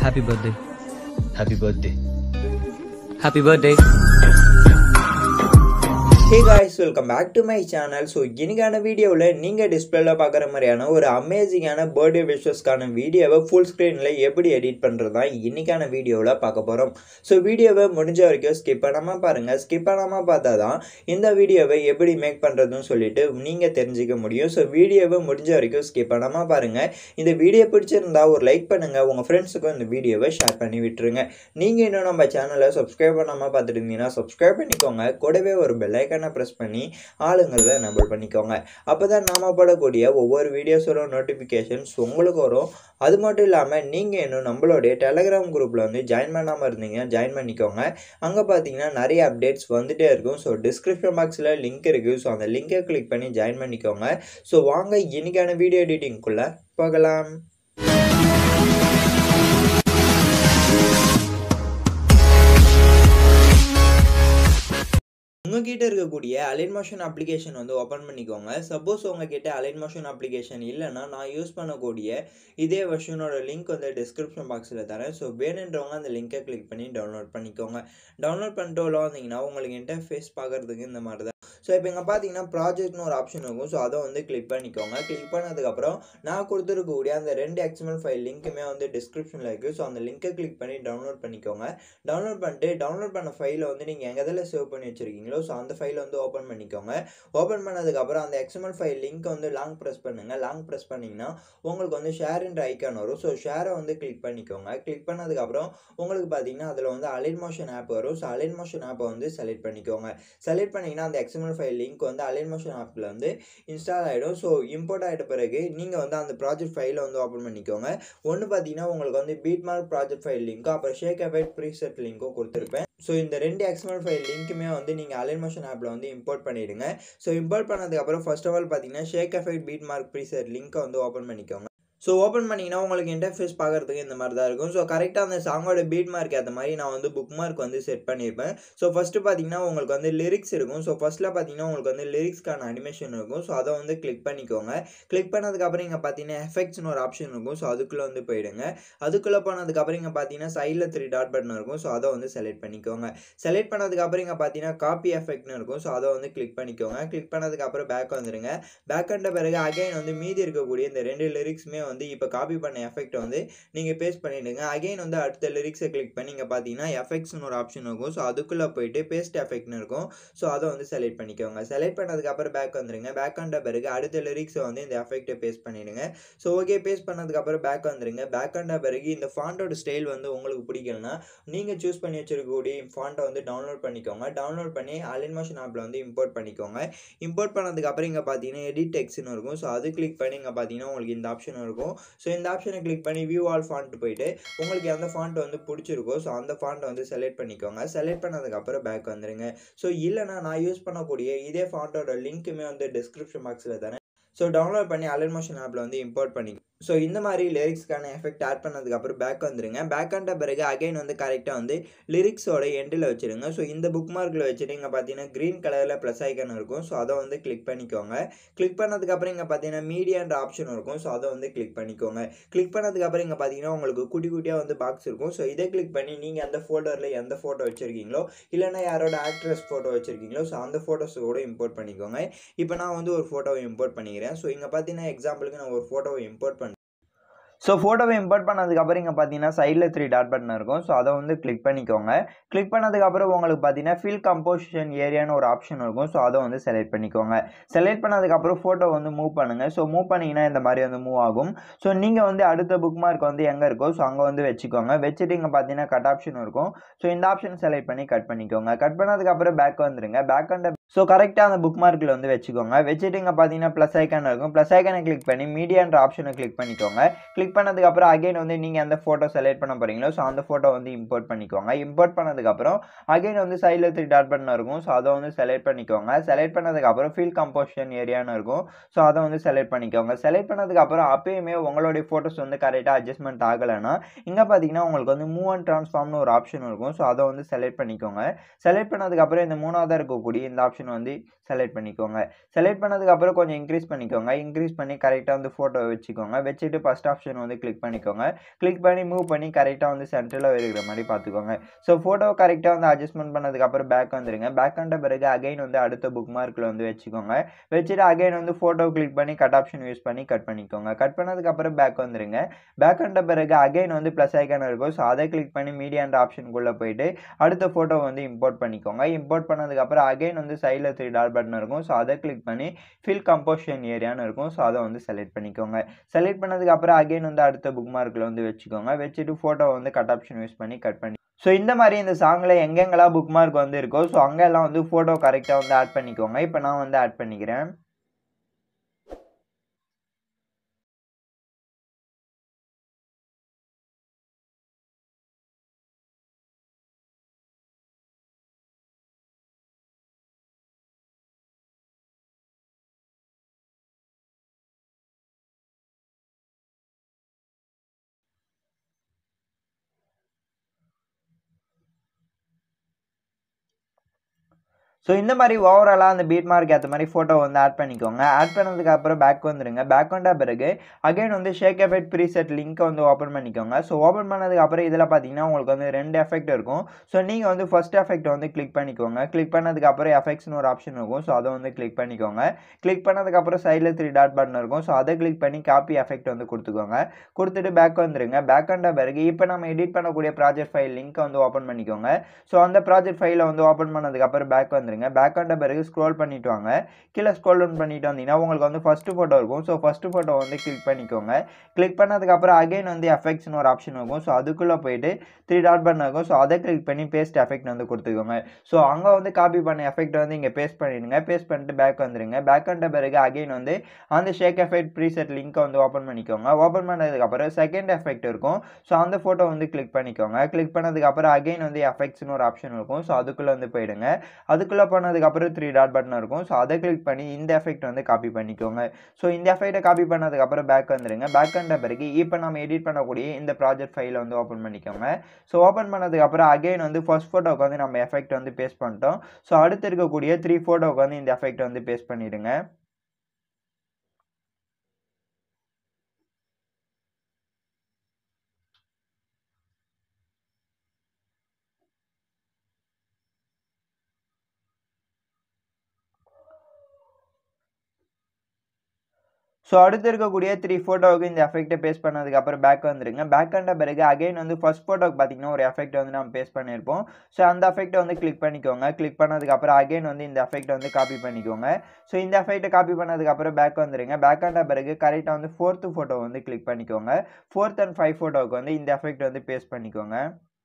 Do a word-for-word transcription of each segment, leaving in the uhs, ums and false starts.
Happy birthday. Happy birthday. Happy birthday. Hey guys, welcome back to my channel. So இன்னைக்கான வீடியோவில் நீங்கள் டிஸ்பிளேல பார்க்குற மாதிரியான ஒரு அமேசிங்கான பர்த்டே விஷஸ்க்கான வீடியோவை ஃபுல் ஸ்க்ரீனில் எப்படி எடிட் பண்ணுறது தான் இன்னைக்கான வீடியோவில் பார்க்க போகிறோம். ஸோ வீடியோவை முடிஞ்ச வரைக்கும் ஸ்கிப் பண்ணாமல் பாருங்கள். ஸ்கிப் பண்ணாமல் பார்த்தா தான் இந்த வீடியோவை எப்படி மேக் பண்ணுறதுன்னு சொல்லிட்டு நீங்கள் தெரிஞ்சிக்க முடியும். ஸோ வீடியோவை முடிஞ்ச வரைக்கும் ஸ்கிப் பண்ணாமல் பாருங்கள். இந்த வீடியோ பிடிச்சிருந்தா ஒரு லைக் பண்ணுங்கள், உங்கள் ஃப்ரெண்ட்ஸுக்கும் இந்த வீடியோவை ஷேர் பண்ணி விட்டுருங்க. நீங்கள் இன்னும் நம்ம சேனலை சப்ஸ்கிரைப் பண்ணாமல் பார்த்துட்டு இருந்தீங்கன்னா சப்ஸ்கிரைப் பண்ணிக்கோங்க. கூடவே ஒரு பெல் ஐக்கான பிரஸ் பண்ணி ஆளுங்கிறத எனேபிள் பண்ணிக்கோங்க. அப்பதான் நாம போடக்கூடிய ஒவ்வொரு வீடியோஸோட நோட்டிஃபிகேஷன்ஸ் உங்களுக்கு வரும். அது மட்டும் இல்லாமல் நீங்கள் இன்னும் நம்மளுடைய டெலகிராம் குரூப்பில் வந்து ஜாயின் பண்ணாமல் இருந்தீங்கன்னா ஜாயின் பண்ணிக்கோங்க. அங்கே பார்த்தீங்கன்னா நிறைய அப்டேட்ஸ் வந்துகிட்டே இருக்கும். ஸோ டிஸ்கிரிப்ஷன் பாக்ஸில் லிங்க் இருக்குது. ஸோ அந்த லிங்கை கிளிக் பண்ணி ஜாயின் பண்ணிக்கோங்க. ஸோ வாங்க இன்னைக்கான வீடியோ எடிட்டிங்குள்ளே போகலாம். உங்ககிட்ட இருக்கக்கூடிய அலைட் மோஷன் அப்ளிகேஷன் வந்து ஓப்பன் பண்ணிக்கோங்க. சப்போஸ் உங்ககிட்ட அலைட் மோஷன் அப்ளிகேஷன் இல்லைன்னா நான் யூஸ் பண்ணக்கூடிய இதே வெர்ஷனோட லிங்க் வந்து டிஸ்கிரிப்ஷன் பாக்ஸில் தரேன். ஸோ வேணுன்றவங்க அந்த லிங்கை கிளிக் பண்ணி டவுன்லோட் பண்ணிக்கோங்க. டவுன்லோட் பண்ணிட்டு உள்ள வந்தீங்கன்னா உங்களுக்கு இன்டர்ஃபேஸ் பார்க்குறதுக்கு இந்த மாதிரி தான். ஸோ இப்போ இங்கே பார்த்தீங்கன்னா ப்ராஜெக்ட்னு ஒரு ஆப்ஷன் இருக்கும். ஸோ அதை வந்து கிளிக் பண்ணிக்கோங்க. கிளிக் பண்ணதுக்கப்புறம் நான் கொடுத்துருக்கக்கூடிய அந்த ரெண்டு எக்ஸ்எம்எல் ஃபைல் லிங்க்குமே வந்து டிஸ்கிரிப்ஷனில் இருக்குது. ஸோ அந்த லிங்கை கிளிக் பண்ணி டவுன்லோட் பண்ணிக்கோங்க. டவுன்லோட் பண்ணிட்டு டவுன்லோட் பண்ண ஃபைலை வந்து நீங்கள் எங்கே இதில் சேவ் பண்ணி வச்சுருக்கீங்களோ ஸோ அந்த ஃபைலை வந்து ஓப்பன் பண்ணிக்கோங்க. ஓப்பன் பண்ணதுக்கப்புறம் அந்த எக்ஸ்எம்எல் ஃபைல் லிங்க் வந்து லாங் ப்ரெஸ் பண்ணுங்கள். லாங் ப்ரெஸ் பண்ணிங்கன்னா உங்களுக்கு வந்து ஷேர்ன்ற ஐக்கான் வரும். ஸோ ஷேரை வந்து கிளிக் பண்ணிக்கோங்க. கிளிக் பண்ணதுக்கப்புறம் உங்களுக்கு பார்த்தீங்கன்னா அதில் வந்து அலைட் மோஷன் ஆப் வரும். ஸோ அலைட் மோஷன் ஆப்பை வந்து செலக்ட் பண்ணிக்கோங்க. செலக்ட் பண்ணிங்கன்னா அந்த எக்ஸ்எம்எல் ஃபைல் லிங்க் வந்து அலைட் மோஷன் ஆப்பில் வந்து இன்ஸ்டால் ஆகிடும். ஸோ இம்போர்ட் ஆகிட்ட பிறகு நீங்கள் வந்து அந்த ப்ராஜெக்ட் ஃபைலை வந்து ஓப்பன் பண்ணிக்கோங்க. ஒன்று பார்த்தீங்கன்னா உங்களுக்கு வந்து பீட் மார்க் ப்ராஜெக்ட் ஃபைல் லிங்க்கும் அப்புறம் ஷேக் எஃபெக்ட் ப்ரீசெட் லிங்க்கும் கொடுத்துருப்பேன். ஸோ இந்த ரெண்டு எக்ஸ்எம்எல் ஃபைல் லிங்க்குமே வந்து நீங்கள் அலைட் மோஷன் ஆப்பில் வந்து இம்போர்ட் பண்ணிவிடுங்க. ஸோ இம்போர்ட் பண்ணதுக்கப்புறம் ஃபர்ஸ்ட் ஆஃப் ஆல் பார்த்தீங்கன்னா shake effect beat mark preset லிங்க்கை வந்து ஓப்பன் பண்ணிக்கோங்க. ஸோ ஓப்பன் பண்ணிங்கன்னா உங்களுக்கு இன்டர்ஃபேஸ் பார்க்குறதுக்கு இந்த மாதிரி தான் இருக்கும். ஸோ கரெக்டாக அந்த சாங்கோட பீட் மார்க் ஏற்ற மாதிரி நான் வந்து புக் மார்க் வந்து செட் பண்ணியிருப்பேன். ஸோ ஃபஸ்ட்டு பார்த்தீங்கன்னா உங்களுக்கு வந்து லிரிக்ஸ் இருக்கும். ஸோ ஃபஸ்ட்டில் பார்த்தீங்கன்னா உங்களுக்கு வந்து லிரிக்ஸ்க்கான அனிமேஷன் இருக்கும். ஸோ அதை வந்து கிளிக் பண்ணிக்கோங்க. கிளிக் பண்ணதுக்கப்புறம் இங்கே பார்த்தீங்கன்னா எஃபெக்ட்ஸ்னு ஒரு ஆப்ஷன் இருக்கும். ஸோ அதுக்குள்ளே வந்து போயிடுங்க. அதுக்குள்ளே போனதுக்கப்புறம் இங்கே பார்த்தீங்கன்னா சைடில் த்ரீ டாட் பட்டன் இருக்கும். ஸோ அதை வந்து செலக்ட் பண்ணிக்கோங்க. செலக்ட் பண்ணதுக்கப்புறம் இங்கே பார்த்தீங்கன்னா காப்பி எஃபெக்ட்னு இருக்கும். ஸோ அதை வந்து கிளிக் பண்ணிக்கோங்க. கிளிக் பண்ணதுக்கப்புறம் பேக் வந்துடுங்க. பேக் வந்த பிறகு அகைன் வந்து மீதி இருக்கக்கூடிய இந்த ரெண்டு லிரிக்ஸுமே வந்து இப்போ காப்பி பண்ண எஃபெக்ட் வந்து நீங்கள் பேஸ்ட் பண்ணிவிடுங்க. அகைன் வந்து அடுத்த லிரிக்ஸை கிளிக் பண்ணி இங்கே பார்த்தீங்கன்னா எஃபெக்ட்ஸ்னு ஒரு ஆப்ஷன் இருக்கும். ஸோ அதுக்குள்ளே போயிட்டு பேஸ்ட் எஃபெக்ட்னு இருக்கும். ஸோ அதை வந்து செலக்ட் பண்ணிக்கோங்க. செலக்ட் பண்ணதுக்கப்புறம் பேக் வந்துடுங்க. பேக் வந்த பிறகு அடுத்த லிரிக்ஸை வந்து இந்த எஃபெக்ட்டை பேஸ்ட் பண்ணிவிடுங்க. ஸோ ஓகே பேஸ்ட் பண்ணதுக்கப்புறம் பேக் வந்துடுங்க. பேக் வந்த பிறகு இந்த ஃபாண்டோட ஸ்டைல் வந்து உங்களுக்கு பிடிக்கலன்னா நீங்கள் சூஸ் பண்ணி வச்சிருக்கக்கூடிய ஃபாண்ட்டை வந்து டவுன்லோட் பண்ணிக்கோங்க. டவுன்லோட் பண்ணி அலைட் மோஷன் ஆப்பில் வந்து இம்போர்ட் பண்ணிக்கோங்க. இம்போர்ட் பண்ணதுக்கப்புறம் இங்கே பார்த்தீங்கன்னா எடிட் டெக்ஸ்ட்னு இருக்கும். ஸோ அது கிளிக் பண்ணி இங்கே பார்த்தீங்கன்னா உங்களுக்கு இந்த ஆப்ஷன் இருக்கும். ஸோ இந்த ஆப்ஷனை கிளிக் பண்ணி வியூ ஆல் ஃபாண்ட் போயிட்டு உங்களுக்கு எந்த ஃபாண்ட் வந்து பிடிச்சிருக்கோ ஸோ அந்த ஃபாண்ட்டை வந்து செலக்ட் பண்ணிக்கோங்க. செலக்ட் பண்ணதுக்கப்புறம் பேக் வந்துடுங்க. ஸோ இல்லைனா நான் யூஸ் பண்ணக்கூடிய இதே ஃபாண்ட்டோட லிங்க்குமே வந்து டிஸ்கிரிப்ஷன் பாக்ஸில் தரேன். ஸோ டவுன்லோட் பண்ணி அலைட் மோஷன் ஆப்பில் வந்து இம்போர்ட் பண்ணி ஸோ இந்த மாதிரி லிரிக்ஸ்க்கான எஃபெக்ட் ஆட் பண்ணதுக்கப்புறம் பேக் வந்துடுங்க. பேக் வந்த பிறகு அகைன் வந்து கரெக்டாக வந்து லிரிக்ஸோட எண்டில் வச்சுருங்க. ஸோ இந்த புக் மார்க்கில் வச்சுட்டு இங்கே பார்த்தீங்கன்னா க்ரீன் கலரில் ப்ளஸ் ஐக்கன் இருக்கும். ஸோ அதை வந்து கிளிக் பண்ணிக்கோங்க. கிளிக் பண்ணதுக்கப்புறம் இங்கே பார்த்தீங்கன்னா மீடியான்ற ஆப்ஷன் இருக்கும். ஸோ அதை வந்து கிளிக் பண்ணிக்கோங்க. கிளிக் பண்ணதுக்கப்புறம் இங்கே பார்த்தீங்கன்னா உங்களுக்கு குட்டி குட்டியாக வந்து பாக்ஸ் இருக்கும். ஸோ இதை கிளிக் பண்ணி நீங்கள் அந்த ஃபோல்டரில் எந்த ஃபோட்டோ வச்சுருக்கீங்களோ இல்லைனா யாரோட ஆக்ட்ரஸ் ஃபோட்டோ வச்சுருக்கீங்களோ ஸோ அந்த ஃபோட்டோஸ் கூட இம்போர்ட் பண்ணிக்கோங்க. இப்போ நான் வந்து ஒரு ஃபோட்டோவை இம்போர்ட் பண்ணிக்கிறேன். ஸோ இங்கே பார்த்தீங்கன்னா எக்ஸாம்பிளுக்கு நான் ஒரு ஃபோட்டோவை இம்போர்ட் பண்ணேன். ஸோ ஃபோட்டோவை இம்போர்ட் பண்ணதுக்கப்புறம் இங்கே பார்த்தீங்கன்னா சைடில் த்ரீ டாட் பட்டன் இருக்கும். ஸோ அதை வந்து கிளிக் பண்ணிக்கோங்க. கிளிக் பண்ணதுக்கப்புறம் உங்களுக்கு பார்த்தீங்கன்னா ஃபில் கம்போசிஷன் ஏரியான்னு ஒரு ஆப்ஷன் இருக்கும். ஸோ அதை வந்து செலக்ட் பண்ணிக்கோங்க. செலக்ட் பண்ணதுக்கப்புறம் ஃபோட்டோ வந்து மூவ் பண்ணுங்கள். ஸோ மூவ் பண்ணிங்கன்னா இந்த மாதிரி வந்து மூவ் ஆகும். ஸோ நீங்கள் வந்து அடுத்த புக் மார்க் வந்து எங்கே இருக்கோ ஸோ அங்கே வந்து வச்சுக்கோங்க. வச்சுட்டு இங்கே பார்த்தீங்கன்னா கட் ஆப்ஷன் இருக்கும். ஸோ இந்த ஆப்ஷன் செலக்ட் பண்ணி கட் பண்ணிக்கோங்க. கட் பண்ணதுக்கப்புறம் பேக் வந்துடுங்க. பேக் வந்த ஸோ கரெக்டாக அந்த புக் மார்க்கில் வந்து வச்சுக்கோங்க. வச்சுட்டு இங்கே பார்த்தீங்கன்னா ப்ளஸ் ஐக்கான் இருக்கும். ப்ளஸ் ஐக்கானை கிளிக் பண்ணி மீடியான்ற ஆப்ஷனை கிளிக் பண்ணிக்கோங்க. கிளிக் பண்ணதுக்கப்புறம் அகைன் வந்து நீங்கள் எந்த ஃபோட்டோ செலக்ட் பண்ண போகிறீங்களோ ஸோ அந்த ஃபோட்டோ வந்து இம்போர்ட் பண்ணிக்கோங்க. இம்போர்ட் பண்ணதுக்கப்புறம் அகைன் வந்து சைடில் த்ரீ டாட் பட்டன் இருக்கும். ஸோ அதை வந்து செலக்ட் பண்ணிக்கோங்க. செலக்ட் பண்ணதுக்கப்புறம் ஃபில் கம்போசிஷன் ஏரியான்னு இருக்கும். ஸோ அதை வந்து செலக்ட் பண்ணிக்கோங்க. செலக்ட் பண்ணதுக்கப்புறம் அப்பயுமே உங்களுடைய ஃபோட்டோஸ் வந்து கரெக்டாக அட்ஜஸ்ட்மெண்ட் ஆகலைன்னா இங்கே பார்த்தீங்கன்னா உங்களுக்கு வந்து மூவ் அண்ட் ட்ரான்ஸ்ஃபார்ம்னு ஒரு ஆப்ஷன் இருக்கும். ஸோ அதை வந்து செலக்ட் பண்ணிக்கோங்க. செலக்ட் பண்ணதுக்கப்புறம் இந்த மூணாவதாக இருக்கக்கூடிய இந்த ஆப்ஷன் ஆப்ஷன் வந்து செலக்ட் பண்ணிக்கோங்க. செலக்ட் பண்ணதுக்கப்புறம் கொஞ்சம் இன்க்ரீஸ் பண்ணிக்கோங்க. இன்க்ரீஸ் பண்ணி கரெக்டாக வந்து ஃபோட்டோ வச்சுக்கோங்க. வச்சுட்டு ஃபஸ்ட் ஆப்ஷன் வந்து கிளிக் பண்ணிக்கோங்க. கிளிக் பண்ணி மூவ் பண்ணி கரெக்டாக வந்து சென்டரில் இருக்கிற மாதிரி பார்த்துக்கோங்க. ஸோ ஃபோட்டோவை கரெக்டாக வந்து அட்ஜஸ்ட்மெண்ட் பண்ணதுக்கப்புறம் பேக் வந்துடுங்க. பேக் வந்த பிறகு அகைன் வந்து அடுத்த புக் மார்க்கில் வந்து வச்சுக்கோங்க. வச்சுட்டு அகைன் வந்து ஃபோட்டோ கிளிக் பண்ணி கட் ஆப்ஷன் யூஸ் பண்ணி கட் பண்ணிக்கோங்க. கட் பண்ணதுக்கப்புறம் பேக் வந்துடுங்க. பேக் வந்த பிறகு அகைன் வந்து ப்ளஸ் ஐக்கான் இருக்கும். ஸோ அதை கிளிக் பண்ணி மீடியான்ற ஆப்ஷனுக்குள்ளே போயிட்டு அடுத்த ஃபோட்டோ வந்து இம்போர்ட் பண்ணிக்கோங்க. இம்போர்ட் பண்ணதுக்கப்புறம் அகைன் வந்து சைடில் த்ரீ டாட் பட்டன் இருக்கும். ஸோ அதை கிளிக் பண்ணி ஃபில் கம்போசிஷன் ஏரியான்னு இருக்கும். ஸோ அதை வந்து செலக்ட் பண்ணிக்கோங்க. செலக்ட் பண்ணதுக்கப்புறம் அகைன் வந்து அடுத்த புக் மார்க்கில் வந்து வச்சுக்கோங்க. வச்சுட்டு ஃபோட்டோவை வந்து கட் ஆப்ஷன் யூஸ் பண்ணி கட் பண்ணி ஸோ இந்த மாதிரி இந்த சாங்கில் எங்கெங்கெல்லாம் புக் மார்க் வந்து இருக்கோ ஸோ அங்கெல்லாம் வந்து ஃபோட்டோ கரெக்டாக வந்து ஆட் பண்ணிக்கோங்க. இப்போ நான் வந்து ஆட் பண்ணிக்கிறேன். ஸோ இந்த மாதிரி ஓவராலாக அந்த பீட் மார்க் ஏற்ற மாதிரி ஃபோட்டோ வந்து ஆட் பண்ணிக்கோங்க. ஆட் பண்ணதுக்கப்புறம் பேக் வந்துடுங்க. பேக் வந்த பிறகு அகைன் வந்து ஷேக் எஃபெக்ட் ப்ரீசெட் லிங்க்கை வந்து ஓப்பன் பண்ணிக்கோங்க. ஸோ ஓப்பன் பண்ணதுக்கப்புறம் இதில் பார்த்தீங்கன்னா உங்களுக்கு வந்து ரெண்டு எஃபெக்ட் இருக்கும். ஸோ நீங்கள் வந்து ஃபர்ஸ்ட் எஃபெக்ட் வந்து கிளிக் பண்ணிக்கோங்க. கிளிக் பண்ணதுக்கப்புறம் எஃபெக்ட்ஸ்னு ஒரு ஆப்ஷன் இருக்கும். ஸோ அதை வந்து கிளிக் பண்ணிக்கோங்க. கிளிக் பண்ணதுக்கப்புறம் சைடில் த்ரீ டாட் பட்டன் இருக்கும். ஸோ அதை கிளிக் பண்ணி காப்பி எஃபெக்ட் வந்து கொடுத்துக்கோங்க. கொடுத்துட்டு பேக் வந்துடுங்க. பேக் வந்த பிறகு இப்போ நம்ம எடிட் பண்ணக்கூடிய ப்ராஜெக்ட் ஃபைல் லிங்க்கை வந்து ஓப்பன் பண்ணிக்கோங்க. ஸோ அந்த ப்ராஜெக்ட் ஃபைலை வந்து ஓப்பன் பண்ணதுக்கப்புறம் பேக் வந்து பேக் வந்த பிறகு ஸ்க்ரோல் பண்ணிட்டு வாங்க. கீழே ஸ்க்ரோல் டவுன் பண்ணிட்டு வந்தீங்கன்னா உங்களுக்கு வந்து ஃபர்ஸ்ட் ஃபோட்டோ இருக்கும். ஸோ ஃபர்ஸ்ட் ஃபோட்டோ வந்து கிளிக் பண்ணிக்கோங்க. கிளிக் பண்ணதுக்கப்புறம் அகைன் வந்து எஃபெக்ட்ஸ்னு ஒரு ஆப்ஷன் இருக்கும். ஸோ அதுக்குள்ளே போயிட்டு த்ரீ டாட் பட்டன் இருக்கும். ஸோ அதை கிளிக் பண்ணி பேஸ்ட் எஃபெக்ட் வந்து கொடுத்துக்கோங்க. ஸோ அங்கே வந்து காப்பி பண்ண எஃபெக்ட் வந்து இங்கே பேஸ்ட் பண்ணிடுங்க. பேஸ்ட் பண்ணிட்டு பேக் வந்துடுங்க. பேக் வந்த பிறகு அகைன் வந்து அந்த ஷேக் எஃபெக்ட் ப்ரீசெட் லிங்க்கை வந்து ஓப்பன் பண்ணிக்கோங்க. ஓப்பன் பண்ணதுக்கப்புறம் செகண்ட் எஃபெக்ட் இருக்கும். ஸோ அந்த ஃபோட்டோ வந்து கிளிக் பண்ணிக்கோங்க. கிளிக் பண்ணதுக்கப்புறம் அகைன் வந்து எஃபெக்ட்ஸ்னு ஒரு ஆப்ஷன் இருக்கும். ஸோ அதுக்குள்ளே வந்து போயிடுங்க. அதுக்குள்ளே போனதுக்கப்புறம் த்ரீ டாட் பட்டன் இருக்கும். ஸோ அதை கிளிக் பண்ணி இந்த எஃபெக்ட் வந்து காப்பி பண்ணிக்கோங்க. ஸோ இந்த எஃபெக்ட்டை காப்பி பண்ணதுக்கப்புறம் பேக் வந்துடுங்க. பேக் வந்த பிறகு இப்போ நம்ம எடிட் பண்ணக்கூடிய இந்த ப்ராஜெக்ட் ஃபைலை வந்து ஓப்பன் பண்ணிக்கோங்க. ஸோ ஓப்பன் பண்ணதுக்கப்புறம் அகைன் வந்து ஃபர்ஸ்ட் ஃபோட்டோக்கு வந்து நம்ம எஃபெக்ட் வந்து பேஸ்ட் பண்ணிட்டோம். ஸோ அடுத்து இருக்கக்கூடிய த்ரீ ஃபோட்டோக்கு வந்து இந்த எஃபெக்ட் வந்து பேஸ்ட் பண்ணிடுங்க. ஸோ அடுத்து இருக்கக்கூடிய த்ரீ ஃபோட்டோவுக்கு இந்த எஃபெக்ட்டை பேஸ்ட் பண்ணதுக்கப்புறம் பேக் வந்துடுங்க. பேக் வந்த பிறகு அகைன் வந்து ஃபர்ஸ்ட் ஃபோட்டோக்கு பார்த்தீங்கன்னா ஒரு எஃபெக்ட் வந்து நம்ம பேஸ்ட் பண்ணியிருப்போம். ஸோ அந்த எஃபெக்ட்டை வந்து கிளிக் பண்ணிக்கோங்க. கிளிக் பண்ணதுக்கப்புறம் அகைன் வந்து இந்த எஃபெக்ட்டை வந்து காப்பி பண்ணிக்கோங்க. ஸோ இந்த எஃபெக்ட்டை காப்பி பண்ணதுக்கப்புறம் பேக் வந்துடுங்க. பேக் வந்த பிறகு கரெக்டாக வந்து ஃபோர்த்து ஃபோட்டோ வந்து கிளிக் பண்ணிக்கோங்க. ஃபோர்த் அண்ட் ஃபைவ் ஃபோட்டோவுக்கு வந்து இந்த எஃபெக்ட் வந்து பேஸ்ட் பண்ணிக்கோங்க.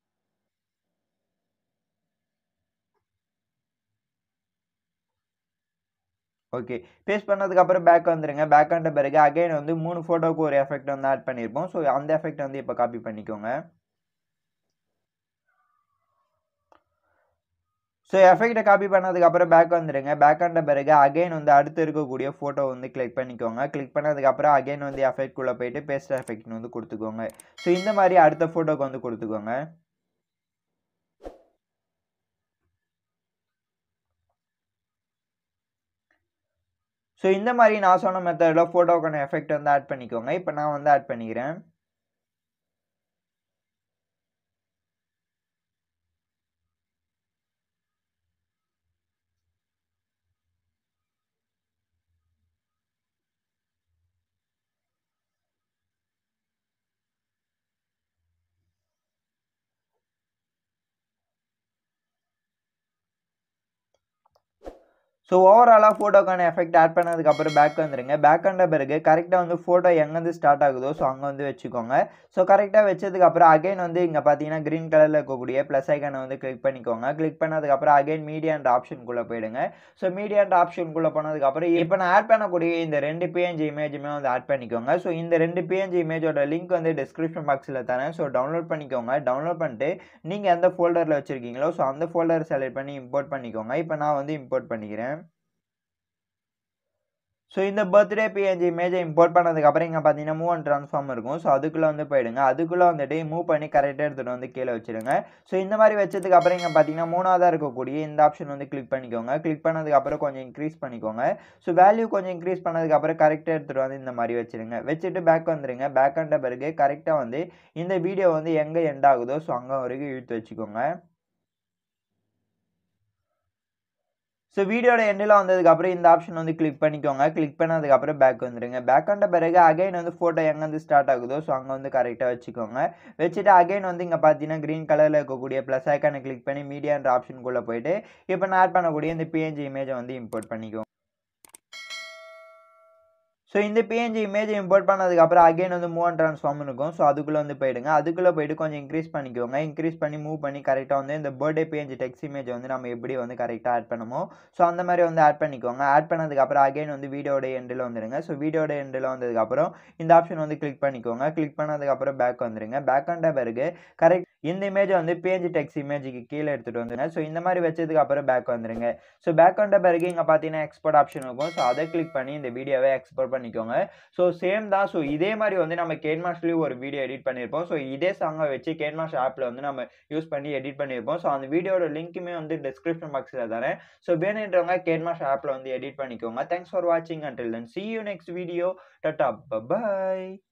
ஓகே. பேஸ்ட் பண்ணதுக்கப்புறம் பேக் வந்துடுங்க. பேக் வந்த பிறகு அகைன் வந்து மூணு ஃபோட்டோவுக்கு ஒரு எஃபெக்ட் வந்து ஆட் பண்ணியிருப்போம். ஸோ அந்த எஃபெக்ட் வந்து இப்போ காப்பி பண்ணிக்கோங்க. ஸோ எஃபெக்ட்டை காப்பி பண்ணதுக்கப்புறம் பேக் வந்துடுங்க. பேக் வந்த பிறகு அகைன் வந்து அடுத்து இருக்கக்கூடிய ஃபோட்டோ வந்து கிளிக் பண்ணிக்கோங்க. கிளிக் பண்ணதுக்கப்புறம் அகைன் வந்து எஃபெக்ட்குள்ளே போயிட்டு பேஸ்ட் எஃபெக்ட்னு வந்து கொடுத்துக்கோங்க. ஸோ இந்த மாதிரி அடுத்த ஃபோட்டோக்கு வந்து கொடுத்துக்கோங்க. ஸோ இந்த மாதிரி நான் சொன்ன மெத்தடில் ஃபோட்டோக்கான எஃபெக்ட் வந்து ஆட் பண்ணிக்கோங்க. இப்போ நான் வந்து ஆட் பண்ணிக்கிறேன். ஸோ ஓவராலாக ஃபோட்டோக்கான எஃபெக்ட் ஆட் பண்ணதுக்கப்புறம் பேக் வந்துடுங்க. பேக் வந்த பிறகு கரெக்டாக வந்து ஃபோட்டோ எங்கேருந்து ஸ்டார்ட் ஆகுதோ ஸோ அங்கே வந்து வச்சுக்கோங்க. ஸோ கரெக்டாக வச்சதுக்கப்புறம் அகைன் வந்து இங்கே பார்த்தீங்கன்னா க்ரீன் கலரில் இருக்கக்கூடிய ப்ளஸ் ஐக்கானை வந்து கிளிக் பண்ணிக்கோங்க. கிளிக் பண்ணதுக்கப்புறம் அகைன் மீடியான்ற ஆப்ஷனுக்குள்ளே போயிடுங்க. ஸோ மீடியான்ற ஆப்ஷனுக்குள்ளே போனதுக்கப்புறம் இப்போ நான் ஆட் பண்ணக்கூடிய இந்த ரெண்டு பிஎன்ஜி இமேஜுமே வந்து ஆட் பண்ணிக்கோங்க. ஸோ இந்த ரெண்டு பிஎன்ஜி இமேஜோட லிங்க் வந்து டிஸ்கிரிப்ஷன் பாக்ஸில் தரேன். ஸோ டவுன்லோட் பண்ணிக்கோங்க. டவுன்லோட் பண்ணிட்டு நீங்கள் எந்த ஃபோல்டரில் வச்சுருக்கீங்களோ ஸோ அந்த ஃபோல்டர் செலக்ட் பண்ணி இம்போர்ட் பண்ணிக்கோங்க. இப்போ நான் வந்து இம்போர்ட் பண்ணிக்கிறேன். ஸோ இந்த பர்த்டே பிஎன்ஜி இமேஜை இம்போர்ட் பண்ணதுக்கப்புறம் இங்கே பார்த்தீங்கன்னா மூவ் அண்ட் ட்ரான்ஸ்ஃபார்ம் இருக்கும். ஸோ அதுக்குள்ளே வந்து போயிடுங்க. அதுக்குள்ளே வந்துட்டு மூவ் பண்ணி கரெக்டாக எடுத்துகிட்டு வந்து கீழே வச்சுருங்க. ஸோ இந்த மாதிரி வச்சதுக்கு அப்புறம் இங்கே பார்த்தீங்கன்னா மூணாவதாக இருக்கக்கூடிய இந்த ஆப்ஷன் வந்து கிளிக் பண்ணிக்கோங்க. கிளிக் பண்ணதுக்கப்புறம் கொஞ்சம் இன்க்ரீஸ் பண்ணிக்கோங்க. ஸோ வேல்யூ கொஞ்சம் இன்க்ரீஸ் பண்ணதுக்கப்புறம் கரெக்டாக எடுத்துகிட்டு வந்து இந்த மாதிரி வச்சுருங்க. வச்சுட்டு பேக் வந்துடுங்க. பேக் வந்த பிறகு கரெக்டாக வந்து இந்த வீடியோ வந்து எங்கே எண்ட் ஆகுதோ ஸோ அங்கே வரைக்கும் இழுத்து வச்சுக்கோங்க. ஸோ வீடியோட எண்டில் வந்ததுக்கப்புறம் இந்த ஆப்ஷன் வந்து கிளிக் பண்ணிக்கோங்க. கிளிக் பண்ணதுக்கப்புறம் பேக் வந்துடுங்க. பேக் வந்த பிறகு அகைன் வந்து ஃபோட்டோ எங்கேருந்து ஸ்டார்ட் ஆகுதோ ஸோ அங்கே வந்து கரெக்டாக வச்சுக்கோங்க. வச்சுட்டு அகைன் வந்து இங்கே பார்த்தீங்கன்னா க்ரீன் கலரில் இருக்கக்கூடிய ப்ளஸ் ஐக்கானை கிளிக் பண்ணி மீடியான்ற ஆப்ஷனுக்குள்ளே போயிட்டு இப்போ நான் ஆட் பண்ணக்கூடிய இந்த பிஎன்ஜி இமேஜை வந்து இம்போர்ட் பண்ணிக்கோங்க. ஸோ இந்த பிஎன்ஜி இமேஜ் இம்போர்ட் பண்ணதுக்கப்புறம் அகைன் வந்து மூவ் அண்ட் ட்ரான்ஸ்ஃபார்ம் இருக்கும். ஸோ அதுக்குள்ளே வந்து போயிடுங்க. அதுக்குள்ளே போயிட்டு கொஞ்சம் இன்க்ரீஸ் பண்ணிக்கோங்க. இன்க்ரீஸ் பண்ணி மூவ் பண்ணி கரெக்டாக வந்து இந்த பர்த்டே பிஎன்ஜி டெக்ஸ்ட் இமேஜ் வந்து நம்ம எப்படி வந்து கரெக்டாக ஆட் பண்ணுமோ ஸோ அந்த மாதிரி வந்து ஆட் பண்ணிக்கோங்க. ஆட் பண்ணதுக்கப்புறம் அகைன் வந்து வீடியோட எண்டில் வந்துடுங்க. ஸோ வீடியோட எண்டில் வந்ததுக்கப்புறம் இந்த ஆப்ஷன் வந்து கிளிக் பண்ணிக்கோங்க. கிளிக் பண்ணதுக்கப்புறம் பேக் வந்துடுங்க. பேக் வந்த பிறகு கரெக்ட் இந்த இமேஜ் வந்து பிஎன்ஜி டெக்ஸ்ட் இமேஜுக்கு கீழே எடுத்துகிட்டு வந்துடுங்க. ஸோ இந்த மாதிரி வச்சதுக்கு அப்புறம் பேக் வந்துடுங்க. ஸோ பேக் வந்த பிறகு இங்கே பார்த்தீங்கன்னா எக்ஸ்போர்ட் ஆப்ஷன் இருக்கும். ஸோ அதை கிளிக் பண்ணி இந்த வீடியோவை எக்ஸ்போர்ட் பண்ணிக்கோங்க. ஸோ சேம் தான். ஸோ இதே மாதிரி வந்து நம்ம KINEMASTERலயும் ஒரு வீடியோ எடிட் பண்ணியிருப்போம். ஸோ இதே சாங்கை வச்சு KINEMASTER ஆப்பில் வந்து நம்ம யூஸ் பண்ணி எடிட் பண்ணியிருப்போம். ஸோ அந்த வீடியோட லிங்க்குமே வந்து டிஸ்கிரிப்ஷன் பாக்ஸில் தரேன். ஸோ வேணுன்றவங்க KINEMASTER ஆப்பில் வந்து எடிட் பண்ணிக்கோங்க. தேங்க்ஸ் ஃபார் வாட்சிங். Until then see you next video. டாடா பை.